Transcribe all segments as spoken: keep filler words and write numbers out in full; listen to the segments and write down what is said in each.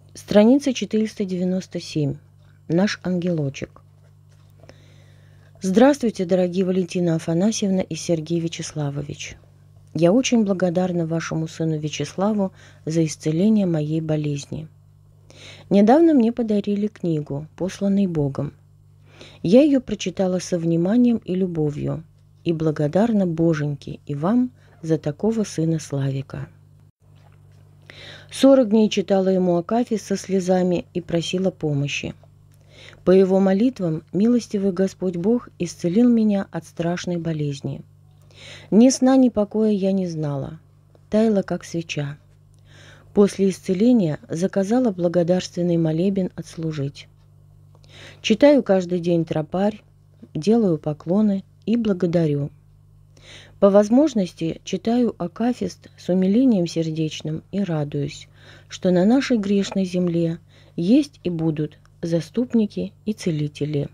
Страница четыреста девяносто семь. Наш ангелочек. Здравствуйте, дорогие Валентина Афанасьевна и Сергей Вячеславович. Я очень благодарна вашему сыну Вячеславу за исцеление моей болезни. Недавно мне подарили книгу, посланной Богом. Я ее прочитала со вниманием и любовью, и благодарна Боженьке и вам за такого сына Славика. Сорок дней читала ему акафист со слезами и просила помощи. По его молитвам милостивый Господь Бог исцелил меня от страшной болезни. Ни сна, ни покоя я не знала, таяла как свеча. После исцеления заказала благодарственный молебен отслужить. Читаю каждый день тропарь, делаю поклоны и благодарю. По возможности читаю акафист с умилением сердечным и радуюсь, что на нашей грешной земле есть и будут заступники и целители.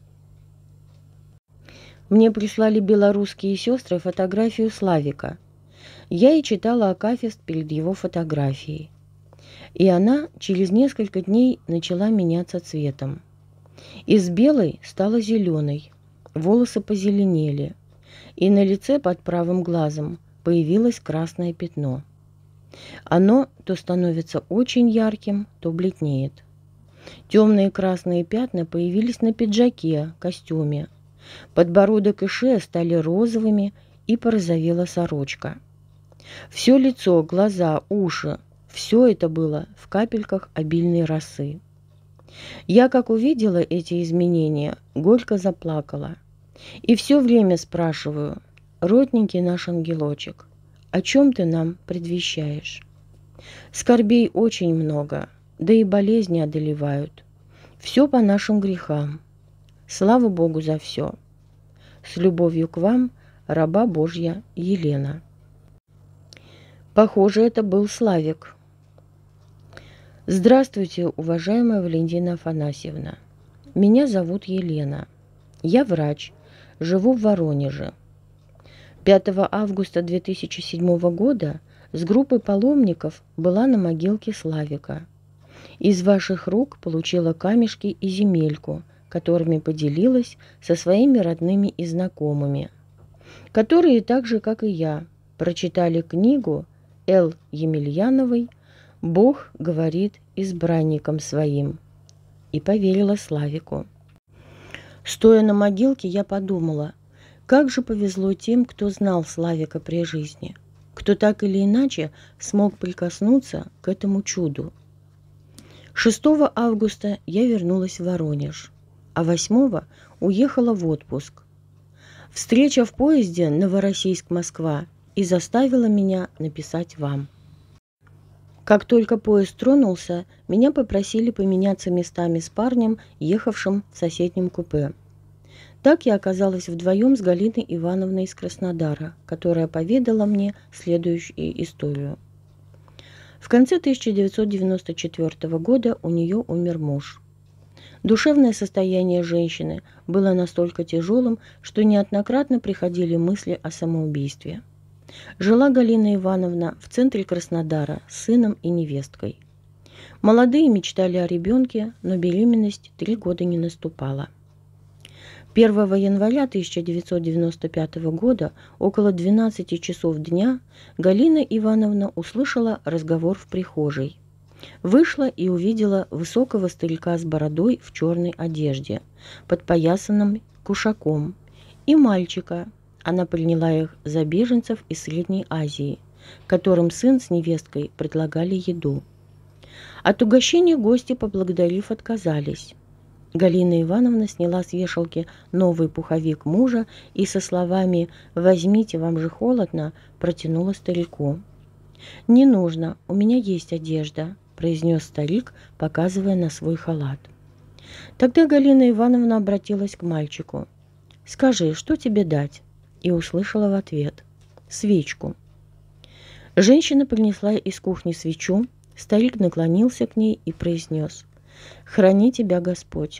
Мне прислали белорусские сестры фотографию Славика. Я и читала акафист перед его фотографией. И она через несколько дней начала меняться цветом. Из белой стала зеленой, волосы позеленели, и на лице под правым глазом появилось красное пятно. Оно то становится очень ярким, то бледнеет. Темные красные пятна появились на пиджаке, костюме. Подбородок и шея стали розовыми, и порозовела сорочка. Все лицо, глаза, уши – все это было в капельках обильной росы. Я, как увидела эти изменения, горько заплакала. И все время спрашиваю: родненький наш ангелочек, о чем ты нам предвещаешь? Скорбей очень много, да и болезни одолевают. Все по нашим грехам. Слава Богу за все. С любовью к вам, раба Божья Елена. Похоже, это был Славик. Здравствуйте, уважаемая Валентина Афанасьевна. Меня зовут Елена. Я врач, живу в Воронеже. пятого августа две тысячи седьмого года с группой паломников была на могилке Славика. Из ваших рук получила камешки и земельку, которыми поделилась со своими родными и знакомыми, которые так же, как и я, прочитали книгу Л. Емельяновой «Бог говорит избранникам своим» и поверила Славику. Стоя на могилке, я подумала, как же повезло тем, кто знал Славика при жизни, кто так или иначе смог прикоснуться к этому чуду. шестого августа я вернулась в Воронеж, а восьмого уехала в отпуск. Встреча в поезде Новороссийск-Москва и заставила меня написать вам. Как только поезд тронулся, меня попросили поменяться местами с парнем, ехавшим в соседнем купе. Так я оказалась вдвоем с Галиной Ивановной из Краснодара, которая поведала мне следующую историю. В конце тысяча девятьсот девяносто четвёртого года у нее умер муж. Душевное состояние женщины было настолько тяжелым, что неоднократно приходили мысли о самоубийстве. Жила Галина Ивановна в центре Краснодара с сыном и невесткой. Молодые мечтали о ребенке, но беременность три года не наступала. первого января тысяча девятьсот девяносто пятого года около двенадцати часов дня Галина Ивановна услышала разговор в прихожей. Вышла и увидела высокого старика с бородой в черной одежде, подпоясанным кушаком, и мальчика. Она приняла их за беженцев из Средней Азии, которым сын с невесткой предлагали еду. От угощения гости, поблагодарив, отказались. Галина Ивановна сняла с вешалки новый пуховик мужа и со словами «Возьмите, вам же холодно» протянула старику. «Не нужно, у меня есть одежда», – произнес старик, показывая на свой халат. Тогда Галина Ивановна обратилась к мальчику. «Скажи, что тебе дать?» И услышала в ответ «свечку». Женщина принесла из кухни свечу, старик наклонился к ней и произнес «Храни тебя Господь».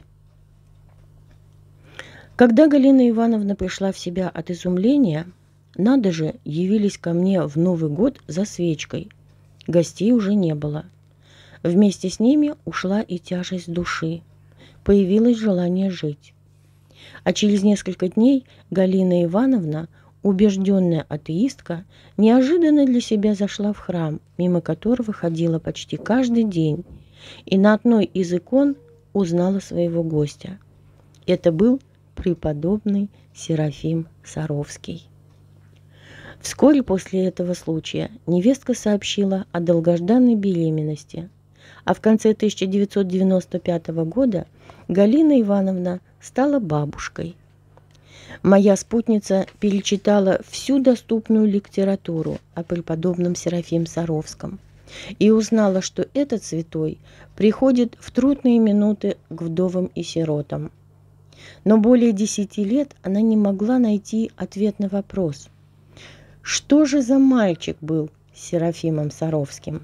Когда Галина Ивановна пришла в себя от изумления, надо же, явились ко мне в Новый год за свечкой. Гостей уже не было. Вместе с ними ушла и тяжесть души. Появилось желание жить. А через несколько дней Галина Ивановна, убежденная атеистка, неожиданно для себя зашла в храм, мимо которого ходила почти каждый день, и на одной из икон узнала своего гостя. Это был преподобный Серафим Саровский. Вскоре после этого случая невестка сообщила о долгожданной беременности, а в конце тысяча девятьсот девяносто пятого года Галина Ивановна стала бабушкой. Моя спутница перечитала всю доступную литературу о преподобном Серафиме Саровском и узнала, что этот святой приходит в трудные минуты к вдовам и сиротам. Но более десяти лет она не могла найти ответ на вопрос: что же за мальчик был с Серафимом Саровским?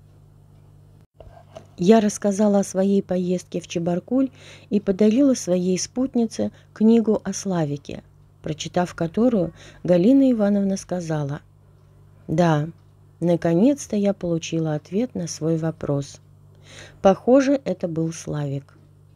Я рассказала о своей поездке в Чебаркуль и подарила своей спутнице книгу о Славике, прочитав которую, Галина Ивановна сказала: «Да, наконец-то я получила ответ на свой вопрос. Похоже, это был Славик».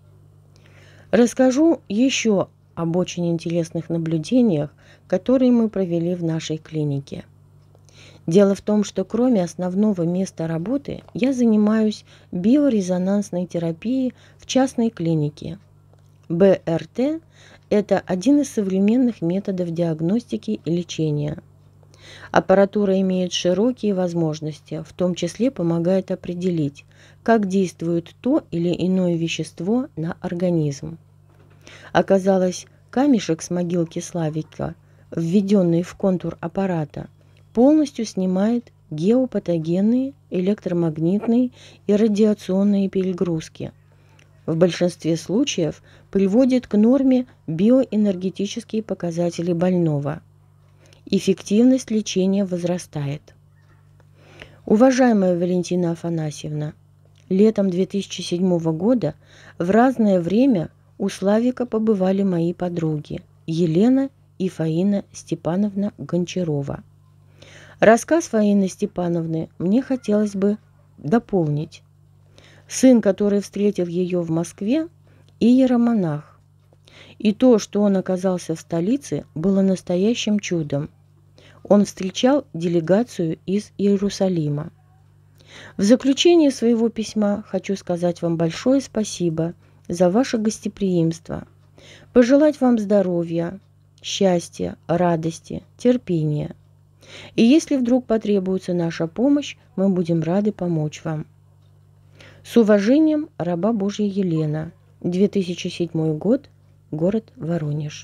Расскажу еще об очень интересных наблюдениях, которые мы провели в нашей клинике. Дело в том, что кроме основного места работы я занимаюсь биорезонансной терапией в частной клинике. бэ эр тэ – это один из современных методов диагностики и лечения. Аппаратура имеет широкие возможности, в том числе помогает определить, как действует то или иное вещество на организм. Оказалось, камешек с могилки Славика, введенный в контур аппарата, полностью снимает геопатогенные, электромагнитные и радиационные перегрузки. В большинстве случаев приводит к норме биоэнергетические показатели больного. Эффективность лечения возрастает. Уважаемая Валентина Афанасьевна, летом две тысячи седьмого года в разное время у Славика побывали мои подруги Елена и Фаина Степановна Гончарова. Рассказ Фаины Степановны мне хотелось бы дополнить. Сын, который встретил ее в Москве, иеромонах. И то, что он оказался в столице, было настоящим чудом. Он встречал делегацию из Иерусалима. В заключение своего письма хочу сказать вам большое спасибо за ваше гостеприимство, пожелать вам здоровья, счастья, радости, терпения. И если вдруг потребуется наша помощь, мы будем рады помочь вам. С уважением, раба Божья Елена, две тысячи седьмой год, город Воронеж.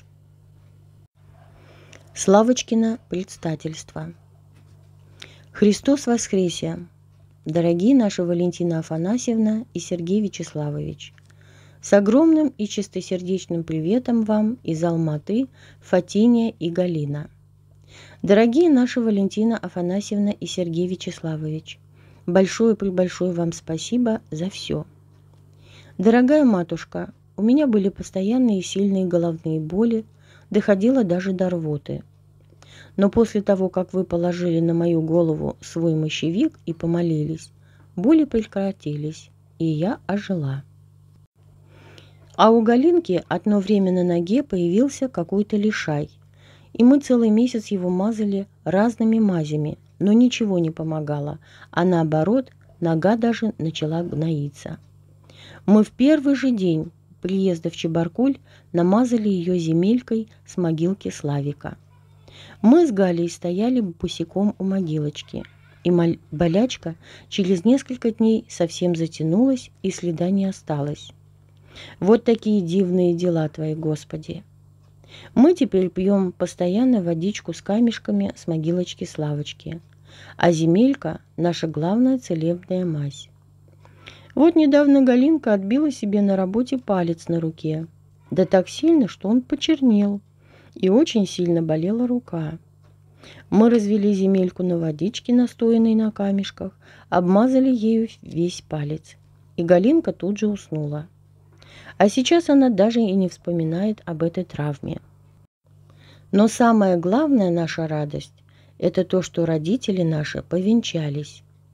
Славочкино предстательство. Христос воскресе! Дорогие наши Валентина Афанасьевна и Сергей Вячеславович, с огромным и чистосердечным приветом вам из Алматы, Фатиния и Галина. Дорогие наши Валентина Афанасьевна и Сергей Вячеславович, большое-пребольшое вам спасибо за все. Дорогая матушка, у меня были постоянные сильные головные боли, доходило даже до рвоты. Но после того, как вы положили на мою голову свой мощевик и помолились, боли прекратились, и я ожила. А у Галинки одно время на ноге появился какой-то лишай, и мы целый месяц его мазали разными мазями, но ничего не помогало, а наоборот, нога даже начала гноиться. Мы в первый же день приезда в Чебаркуль намазали ее земелькой с могилки Славика. Мы с Галей стояли босиком у могилочки, и болячка через несколько дней совсем затянулась, и следа не осталось. Вот такие дивные дела твои, Господи. Мы теперь пьем постоянно водичку с камешками с могилочки Славочки, а земелька – наша главная целебная мазь. Вот недавно Галинка отбила себе на работе палец на руке, да так сильно, что он почернел, и очень сильно болела рука. Мы развели земельку на водичке, настоянной на камешках, обмазали ею весь палец, и Галинка тут же уснула. А сейчас она даже и не вспоминает об этой травме. Но самая главная наша радость – это то, что родители наши повенчались.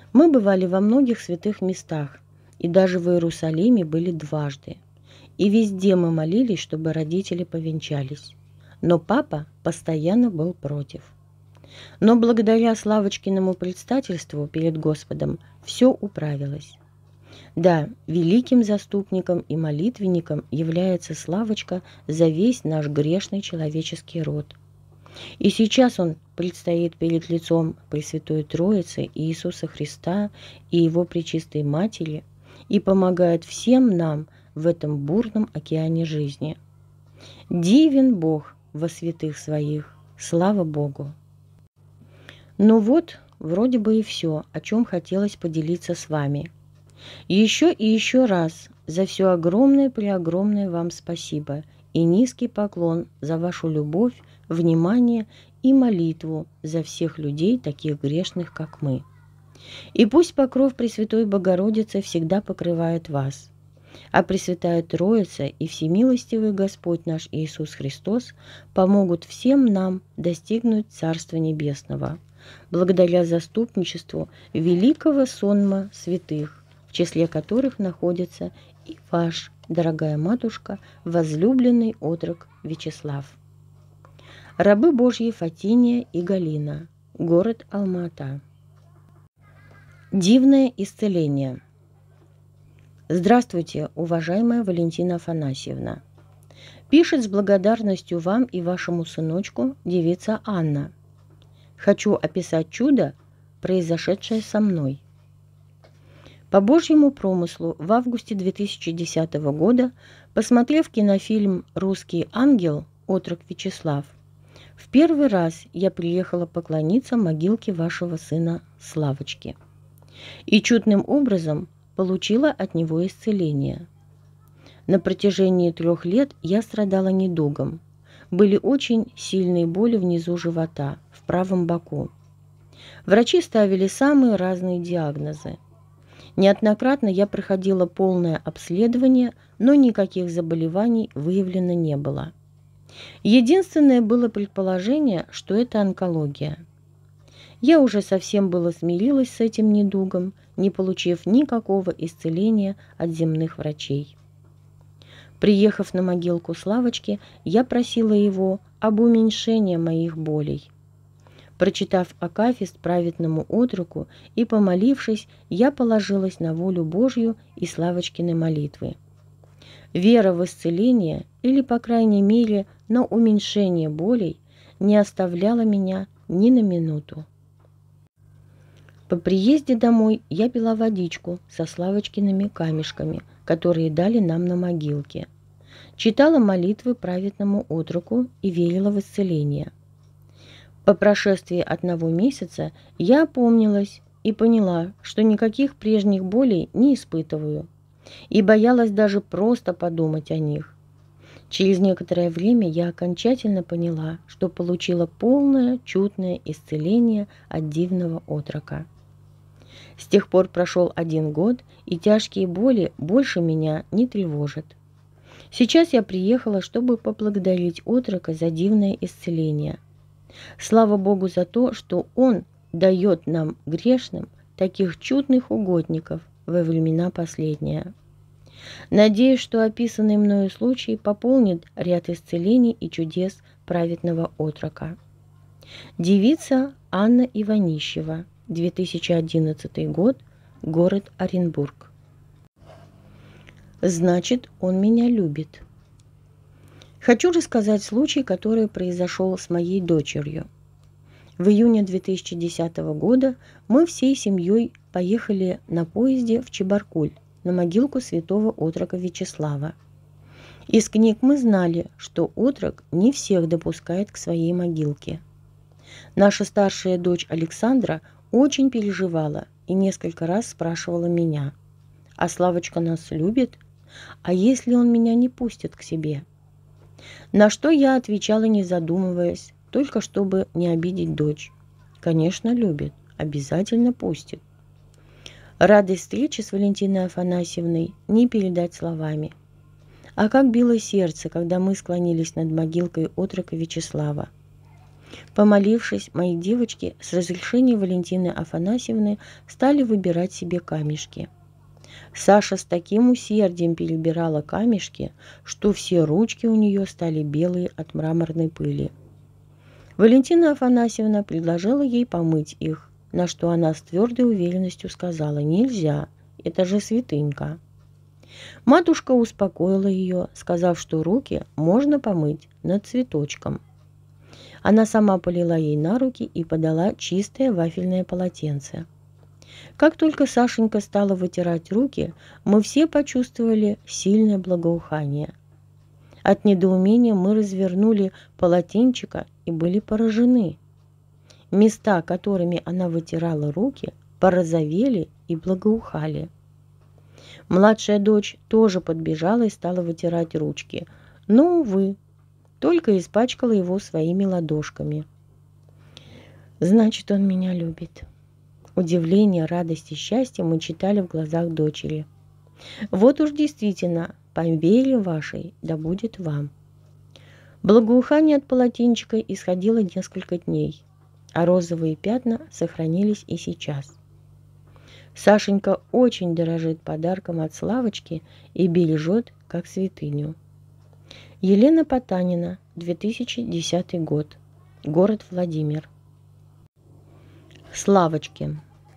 Мы бывали во многих святых местах, и даже в Иерусалиме были дважды. И везде мы молились, чтобы родители повенчались. Но папа постоянно был против. Но благодаря Славочкиному предстательству перед Господом все управилось. Да, великим заступником и молитвенником является Славочка за весь наш грешный человеческий род. И сейчас он предстоит перед лицом Пресвятой Троицы Иисуса Христа и Его Пречистой Матери и помогает всем нам в этом бурном океане жизни. Дивен Бог во святых своих, слава Богу! Ну вот, вроде бы и все, о чем хотелось поделиться с вами. Еще и еще раз за все огромное-преогромное вам спасибо и низкий поклон за вашу любовь, внимание и молитву за всех людей, таких грешных, как мы. И пусть покров Пресвятой Богородицы всегда покрывает вас, а Пресвятая Троица и Всемилостивый Господь наш Иисус Христос помогут всем нам достигнуть Царства Небесного, благодаря заступничеству великого сонма святых, в числе которых находится и ваш, дорогая матушка, возлюбленный отрок Вячеслав. Рабы Божьи Фатиния и Галина, город Алма-Ата. Дивное исцеление. Здравствуйте, уважаемая Валентина Афанасьевна. Пишет с благодарностью вам и вашему сыночку девица Анна. Хочу описать чудо, произошедшее со мной. По Божьему промыслу в августе две тысячи десятого года, посмотрев кинофильм «Русский ангел. Отрок Вячеслав», в первый раз я приехала поклониться могилке вашего сына Славочки. И чудным образом получила от него исцеление. На протяжении трех лет я страдала недугом. Были очень сильные боли внизу живота, в правом боку. Врачи ставили самые разные диагнозы. Неоднократно я проходила полное обследование, но никаких заболеваний выявлено не было. Единственное было предположение, что это онкология. Я уже совсем было смирилась с этим недугом, не получив никакого исцеления от земных врачей. Приехав на могилку Славочки, я просила его об уменьшении моих болей. Прочитав акафист праведному отроку и помолившись, я положилась на волю Божью и Славочкины молитвы. Вера в исцеление, или, по крайней мере, на уменьшение болей, не оставляла меня ни на минуту. По приезде домой я пила водичку со Славочкиными камешками, которые дали нам на могилке. Читала молитвы праведному отроку и верила в исцеление. По прошествии одного месяца я опомнилась и поняла, что никаких прежних болей не испытываю, и боялась даже просто подумать о них. Через некоторое время я окончательно поняла, что получила полное чудное исцеление от дивного отрока. С тех пор прошел один год, и тяжкие боли больше меня не тревожат. Сейчас я приехала, чтобы поблагодарить отрока за дивное исцеление. Слава Богу за то, что Он дает нам, грешным, таких чудных угодников во времена последние. Надеюсь, что описанный мною случай пополнит ряд исцелений и чудес праведного отрока. Девица Анна Иванищева, две тысячи одиннадцатый год, город Оренбург. Значит, он меня любит. Хочу рассказать случай, который произошел с моей дочерью. В июне две тысячи десятого года мы всей семьей поехали на поезде в Чебаркуль на могилку святого отрока Вячеслава. Из книг мы знали, что отрок не всех допускает к своей могилке. Наша старшая дочь Александра очень переживала и несколько раз спрашивала меня: «А Славочка нас любит? А если он меня не пустит к себе?» На что я отвечала, не задумываясь, только чтобы не обидеть дочь: «Конечно, любит, обязательно пустит». Радость встречи с Валентиной Афанасьевной не передать словами. А как било сердце, когда мы склонились над могилкой отрока Вячеслава. Помолившись, мои девочки с разрешения Валентины Афанасьевны стали выбирать себе камешки. Саша с таким усердием перебирала камешки, что все ручки у нее стали белые от мраморной пыли. Валентина Афанасьевна предложила ей помыть их, на что она с твердой уверенностью сказала: «Нельзя, это же святынька». Матушка успокоила ее, сказав, что руки можно помыть над цветочком. Она сама полила ей на руки и подала чистое вафельное полотенце. Как только Сашенька стала вытирать руки, мы все почувствовали сильное благоухание. От недоумения мы развернули полотенчика и были поражены. Места, которыми она вытирала руки, порозовели и благоухали. Младшая дочь тоже подбежала и стала вытирать ручки, но, увы, только испачкала его своими ладошками. «Значит, он меня любит». Удивление, радость и счастье мы читали в глазах дочери. Вот уж действительно, по вере вашей да будет вам. Благоухание от полотенчика исходило несколько дней, а розовые пятна сохранились и сейчас. Сашенька очень дорожит подарком от Славочки и бережет как святыню. Елена Потанина, две тысячи десятый год. Город Владимир. Славочке.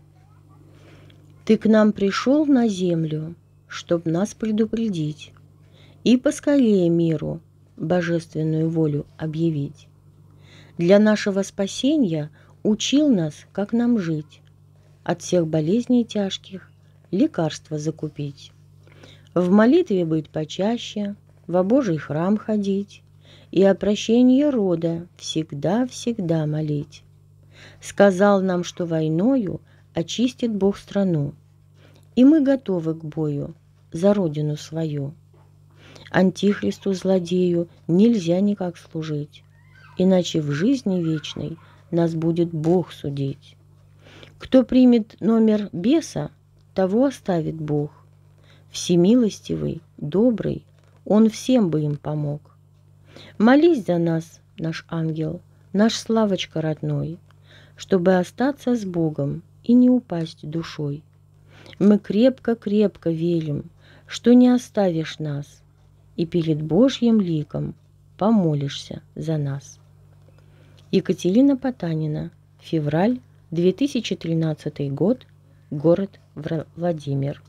Ты к нам пришел на землю, чтоб нас предупредить и поскорее миру божественную волю объявить. Для нашего спасения учил нас, как нам жить, от всех болезней тяжких лекарства закупить, в молитве быть почаще, во Божий храм ходить и о прощении рода всегда-всегда молить. Сказал нам, что войною очистит Бог страну, и мы готовы к бою за родину свою. Антихристу-злодею нельзя никак служить, иначе в жизни вечной нас будет Бог судить. Кто примет номер беса, того оставит Бог. Всемилостивый, добрый, Он всем бы им помог. Молись за нас, наш ангел, наш Славочка родной, чтобы остаться с Богом и не упасть душой. Мы крепко-крепко верим, что не оставишь нас, и перед Божьим ликом помолишься за нас. Екатерина Потанина, февраль две тысячи тринадцатый год, город Владимир.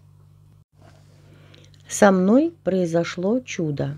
Со мной произошло чудо.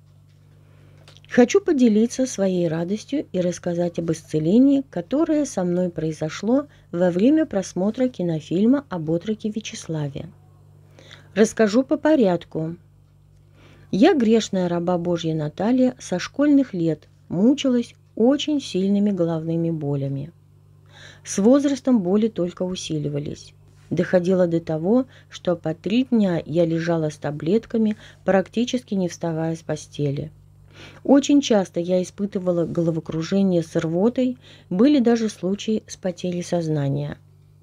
Хочу поделиться своей радостью и рассказать об исцелении, которое со мной произошло во время просмотра кинофильма об отроке Вячеславе. Расскажу по порядку. Я, грешная раба Божья Наталья, со школьных лет мучилась очень сильными головными болями. С возрастом боли только усиливались. Доходило до того, что по три дня я лежала с таблетками, практически не вставая с постели. Очень часто я испытывала головокружение с рвотой, были даже случаи с потерей сознания.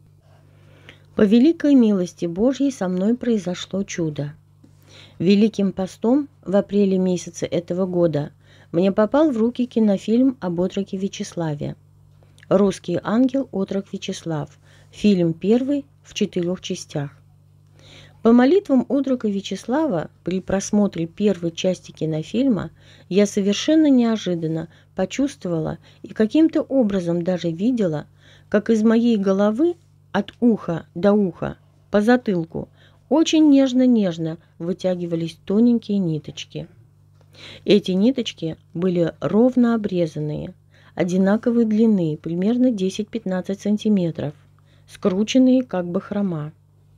По великой милости Божьей со мной произошло чудо. Великим постом в апреле месяце этого года мне попал в руки кинофильм об отроке Вячеславе. «Русский ангел. Отрок Вячеслав». Фильм первый в четырех частях. По молитвам отрока Вячеслава при просмотре первой части кинофильма я совершенно неожиданно почувствовала и каким-то образом даже видела, как из моей головы от уха до уха по затылку очень нежно-нежно вытягивались тоненькие ниточки. Эти ниточки были ровно обрезанные, одинаковой длины, примерно десять-пятнадцать сантиметров, скрученные как бахрома.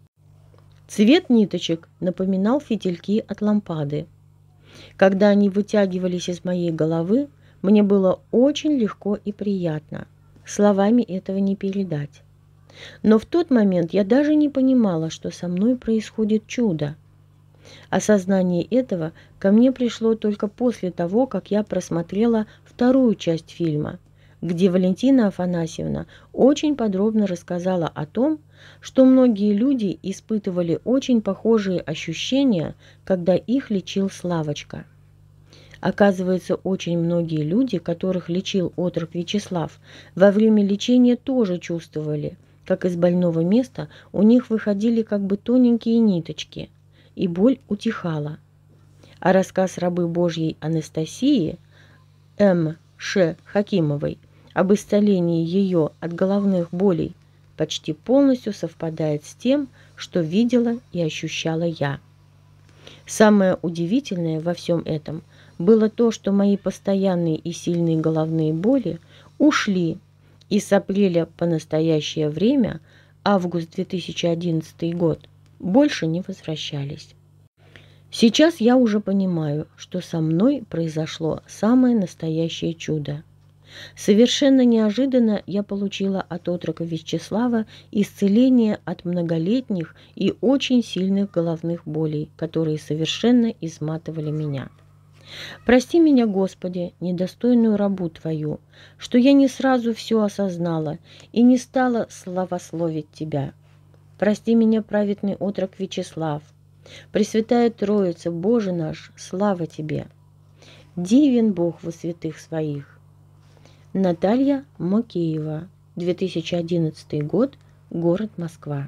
Цвет ниточек напоминал фитильки от лампады. Когда они вытягивались из моей головы, мне было очень легко и приятно. Словами этого не передать. Но в тот момент я даже не понимала, что со мной происходит чудо. Осознание этого ко мне пришло только после того, как я просмотрела вторую часть фильма, где Валентина Афанасьевна очень подробно рассказала о том, что многие люди испытывали очень похожие ощущения, когда их лечил Славочка. Оказывается, очень многие люди, которых лечил отрок Вячеслав, во время лечения тоже чувствовали, как из больного места у них выходили как бы тоненькие ниточки, и боль утихала. А рассказ рабы Божьей Анастасии М. Ш. Хакимовой об исцелении ее от головных болей почти полностью совпадает с тем, что видела и ощущала я. Самое удивительное во всем этом было то, что мои постоянные и сильные головные боли ушли, и с апреля по настоящее время, август две тысячи одиннадцатый год, больше не возвращались. Сейчас я уже понимаю, что со мной произошло самое настоящее чудо. Совершенно неожиданно я получила от отрока Вячеслава исцеление от многолетних и очень сильных головных болей, которые совершенно изматывали меня. Прости меня, Господи, недостойную рабу Твою, что я не сразу все осознала и не стала славословить Тебя. Прости меня, праведный отрок Вячеслав. Пресвятая Троица, Боже наш, слава Тебе! Дивен Бог во святых Своих. Наталья Макеева, две тысячи одиннадцатый год, город Москва.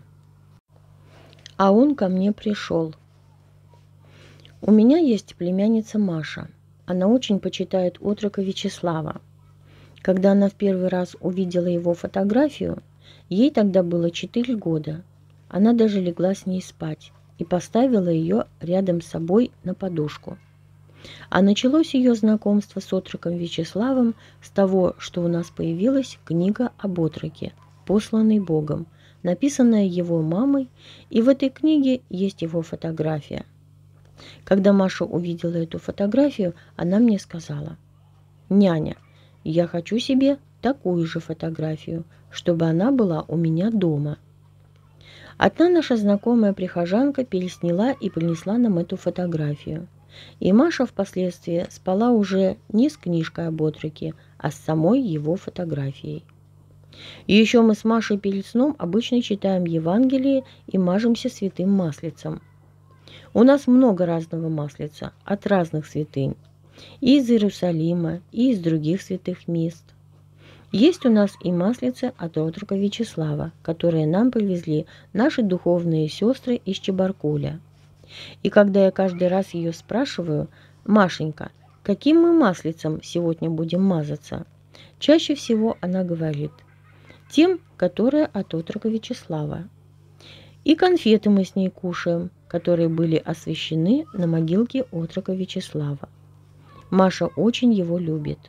А он ко мне пришел. У меня есть племянница Маша. Она очень почитает отрока Вячеслава. Когда она в первый раз увидела его фотографию, ей тогда было четыре года. Она даже легла с ней спать и поставила ее рядом с собой на подушку. А началось ее знакомство с отроком Вячеславом с того, что у нас появилась книга об отроке, посланной Богом, написанная его мамой, и в этой книге есть его фотография. Когда Маша увидела эту фотографию, она мне сказала: «Няня, я хочу себе такую же фотографию, чтобы она была у меня дома». Одна наша знакомая прихожанка пересняла и принесла нам эту фотографию. И Маша впоследствии спала уже не с книжкой об отроке, а с самой его фотографией. И еще мы с Машей перед сном обычно читаем Евангелие и мажемся святым маслицем. У нас много разного маслица от разных святынь, и из Иерусалима, и из других святых мест. Есть у нас и маслица от отрока Вячеслава, которые нам привезли наши духовные сестры из Чебаркуля. И когда я каждый раз ее спрашиваю: «Машенька, каким мы маслицем сегодня будем мазаться?», чаще всего она говорит: «Тем, которое от отрока Вячеслава». И конфеты мы с ней кушаем, которые были освящены на могилке отрока Вячеслава. Маша очень его любит.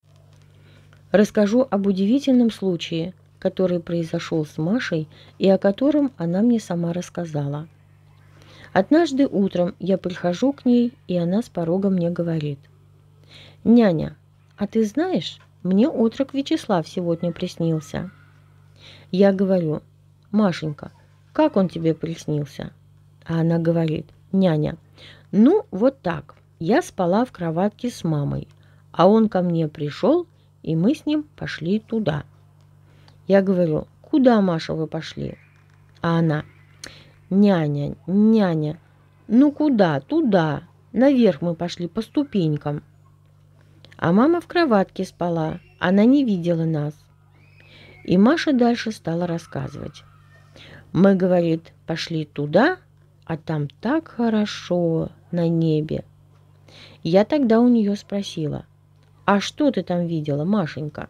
Расскажу об удивительном случае, который произошел с Машей и о котором она мне сама рассказала. Однажды утром я прихожу к ней, и она с порога мне говорит: «Няня, а ты знаешь, мне отрок Вячеслав сегодня приснился». Я говорю: «Машенька, как он тебе приснился?» А она говорит: «Няня, ну вот так, я спала в кроватке с мамой, а он ко мне пришел, и мы с ним пошли туда». Я говорю: «Куда, Маша, вы пошли?» А она: «Няня, няня, ну куда? Туда. Наверх мы пошли по ступенькам». А мама в кроватке спала, она не видела нас. И Маша дальше стала рассказывать. Мы, говорит, пошли туда, а там так хорошо на небе. Я тогда у нее спросила: «А что ты там видела, Машенька?»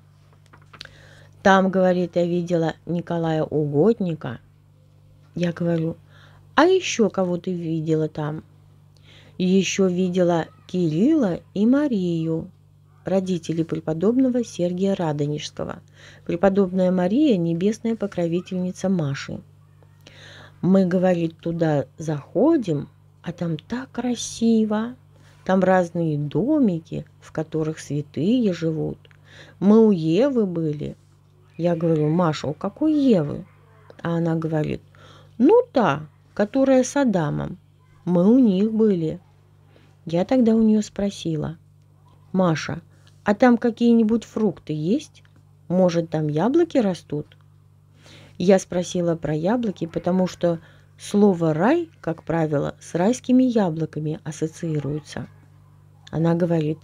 «Там, говорит, я видела Николая Угодника». Я говорю: «А еще кого ты видела там?» «Еще видела Кирилла и Марию, родителей преподобного Сергия Радонежского. Преподобная Мария – небесная покровительница Маши. Мы, говорит, туда заходим, а там так красиво. Там разные домики, в которых святые живут. Мы у Евы были». Я говорю: «Маша, у какой Евы?» А она говорит: «Ну та, которая с Адамом. Мы у них были». Я тогда у нее спросила: «Маша, а там какие-нибудь фрукты есть? Может, там яблоки растут?» Я спросила про яблоки, потому что слово «рай», как правило, с райскими яблоками ассоциируется. Она говорит: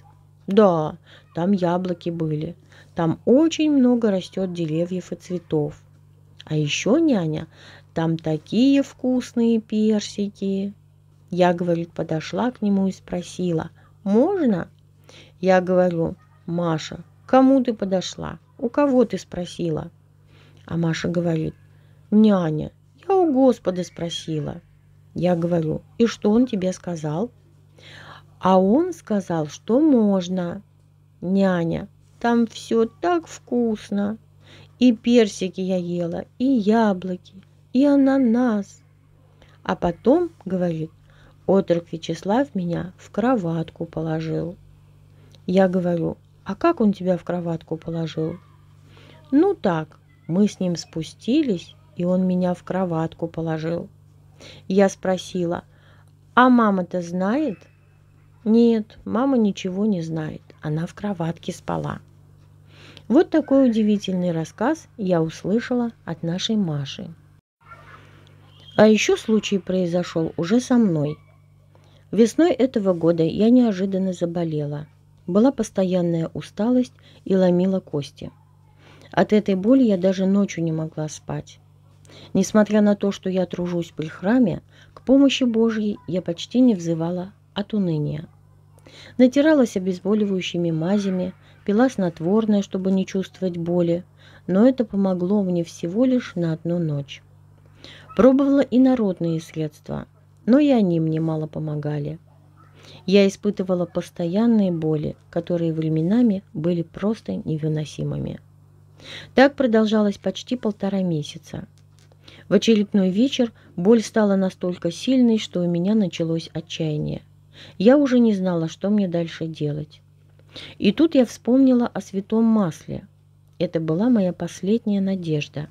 Да, там яблоки были. Там очень много растет деревьев и цветов. А еще, няня, там такие вкусные персики. Я, говорит, подошла к нему и спросила: можно? Я говорю: Маша, к кому ты подошла? У кого ты спросила? А Маша говорит: няня, я у Господа спросила. Я говорю: и что он тебе сказал? А он сказал, что можно. Няня, там все так вкусно. И персики я ела, и яблоки, и ананас. А потом, говорит, отрок Вячеслав меня в кроватку положил. Я говорю: а как он тебя в кроватку положил? Ну так, мы с ним спустились, и он меня в кроватку положил. Я спросила: а мама-то знает? Нет, мама ничего не знает, она в кроватке спала. Вот такой удивительный рассказ я услышала от нашей Маши. А еще случай произошел уже со мной. Весной этого года я неожиданно заболела. Была постоянная усталость и ломила кости. От этой боли я даже ночью не могла спать. Несмотря на то, что я тружусь при храме, к помощи Божьей я почти не взывала от уныния. Натиралась обезболивающими мазями, пила снотворное, чтобы не чувствовать боли, но это помогло мне всего лишь на одну ночь. Пробовала и народные средства, но и они мне мало помогали. Я испытывала постоянные боли, которые временами были просто невыносимыми. Так продолжалось почти полтора месяца. В очередной вечер боль стала настолько сильной, что у меня началось отчаяние. Я уже не знала, что мне дальше делать. И тут я вспомнила о святом масле. Это была моя последняя надежда.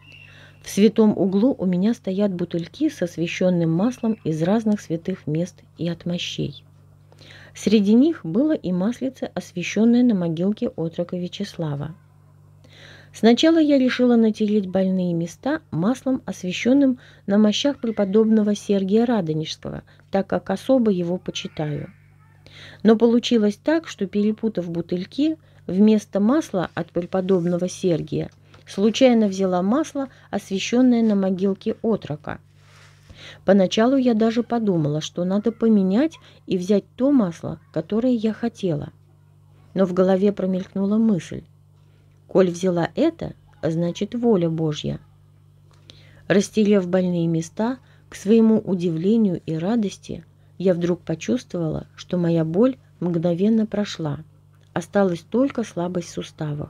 В святом углу у меня стоят бутыльки с освященным маслом из разных святых мест и от мощей. Среди них было и маслице, освященное на могилке отрока Вячеслава. Сначала я решила натереть больные места маслом, освященным на мощах преподобного Сергия Радонежского, так как особо его почитаю. Но получилось так, что, перепутав бутыльки, вместо масла от преподобного Сергия случайно взяла масло, освященное на могилке отрока. Поначалу я даже подумала, что надо поменять и взять то масло, которое я хотела. Но в голове промелькнула мысль: коль взяла это, значит воля Божья. Растерев больные места, к своему удивлению и радости, я вдруг почувствовала, что моя боль мгновенно прошла. Осталась только слабость в суставах.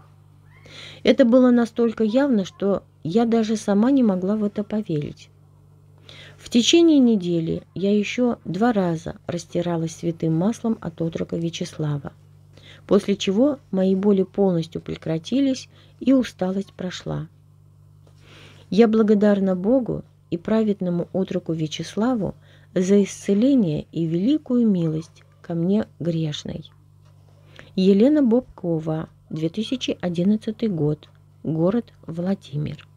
Это было настолько явно, что я даже сама не могла в это поверить. В течение недели я еще два раза растиралась святым маслом от отрока Вячеслава, после чего мои боли полностью прекратились и усталость прошла. Я благодарна Богу и праведному отроку Вячеславу за исцеление и великую милость ко мне грешной. Елена Бобкова, две тысячи одиннадцатый год, город Владимир.